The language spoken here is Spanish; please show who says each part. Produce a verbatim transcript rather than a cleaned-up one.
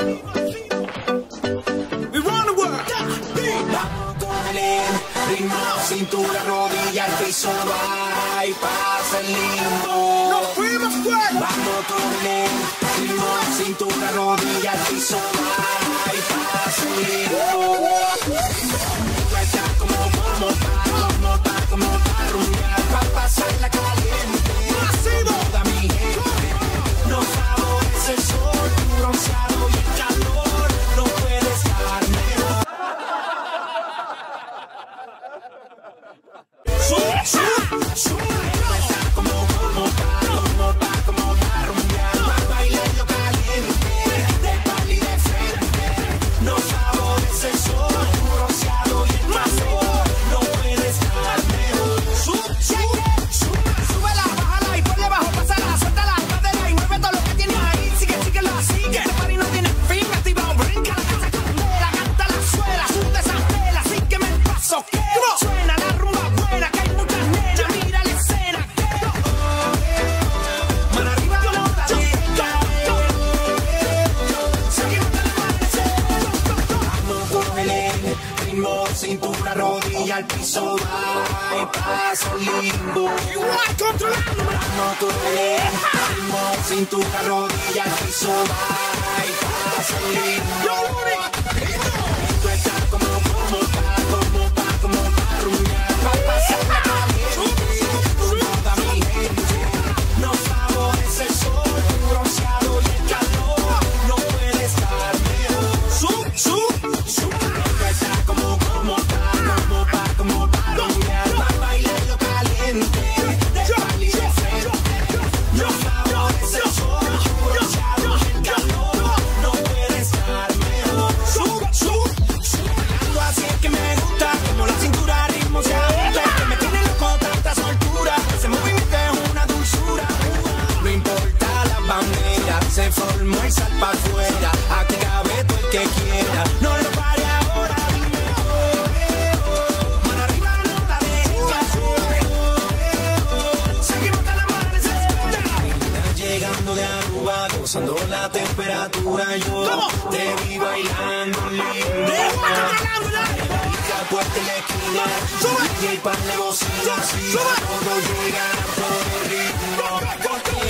Speaker 1: Cintura, rodilla, al piso, va y pasa el limbo.
Speaker 2: ¡Nos fuimos, fuera!
Speaker 1: Vamos, turlen, ritmo, cintura, rodilla, al piso, va y pasa el limbo. Tú estás como, como, pa, como, pa, como, pa, rumbear, pa' pasarla caliente.
Speaker 2: ¡Masivo!
Speaker 1: Toda mi gente nos favorece el sol, tu bronceado y el calor, no puede estar mejor. Sube, sube, sube. Está como, como, pa, como, pa, como, pa, rumbear, pa' bailarlo caliente, de pal y de frente. Nos favorece el sol, tu bronceado y el calor, no puede estar mejor.
Speaker 2: Sube, sube, sube, súbela, bájala y ponle bajo, pásala, suéltala, cadera y mueve todo lo que tienes ahí. Sigue, sigue, lo sigue. Este party no tiene fin, activa, brinca, la casa candela, canta la suela, sube esa tela, así que me paso, que suena la rumba buena, que hay muchas nenas, mira la escena, que mano arriba, no la deja, seguimos de la mano,
Speaker 1: Vamos con el ritmo, cintura, rodilla, al piso, va y pasa el limbo.
Speaker 2: igual controlando.
Speaker 1: Vamos con el ritmo, cintura, rodilla, al piso, va y pasa el limbo. Tú estás como, como, pa, como, pa, como, pa, rumbear, pa' pasarla caliente. Toda mi gente nos favorece el sol, tu bronceado y el calor, no puede estar mejor.
Speaker 2: Sub, sub, sub.
Speaker 1: Tú estás como, como, pa, como, pa, como, pa, rumbear, pa' bailarlo caliente, de pal y de frente. Nos favorece el sol, tu bronceado y el calor, no puede estar mejor.
Speaker 2: Sub, sub, sub.
Speaker 1: Bailando así es que me gusta, como la cintura ritmo se ajusta, que me tiene loco tanta soltura, ese movimiento es una dulzura. No importa la bandera, se formó y sal pa' afuera, aquí cabe todo el que quiera, no lo pare ahora, dime oh, eh, oh. Mano arriba no la deja, seguimos hasta el amanecer. Llegando de Aruba, gozando la temperatura, yo
Speaker 2: ¿Cómo?
Speaker 1: te vi bailando lindo. Puesta en la esquina,
Speaker 2: Sube.
Speaker 1: D J pan de bocina, así
Speaker 2: Sube.
Speaker 1: todos llegan por el ritmo, porque